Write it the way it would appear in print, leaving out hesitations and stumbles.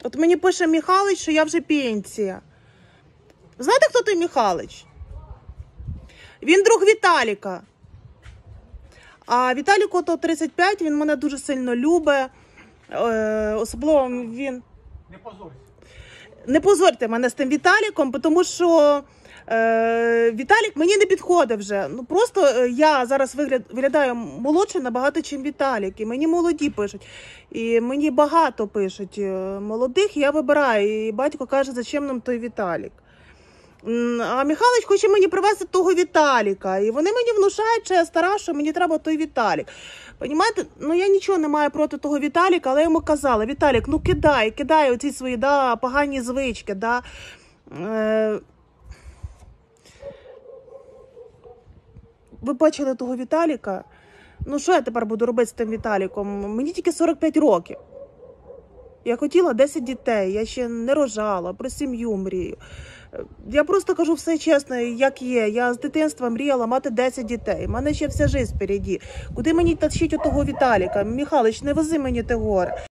От мені пише Михайлович, що я вже пенсія. Знаєте, хто той Михайлович? Він друг Віталіка. А Віталіку то 35, він мене дуже сильно любить. Особливо він... Не позорься. Не позорьте мене з тим Віталіком, тому що Віталік мені не підходить вже. Ну просто я зараз виглядаю молодше набагато, ніж Віталік. І мені молоді пишуть. І мені багато пишуть молодих, і я вибираю. І батько каже, зачем нам той Віталік. А Михайлович хоче мені привезти того Віталіка. І вони мені внушають, що я стара, що мені треба той Віталік. Понімаєте? Ну я нічого не маю проти того Віталіка, але я йому казала: Віталік, ну кидай оці свої погані звички. Ви бачили того Віталіка? Ну що я тепер буду робити з тим Віталіком? Мені тільки 45 років. Я хотіла 10 дітей, я ще не рожала, про сім'ю мрію. Я просто кажу все чесно, як є. Я з дитинства мріяла мати 10 дітей. У мене ще вся життя впереді. Куди мені тащить отого Віталіка? Михайлович, не вези мені те горе.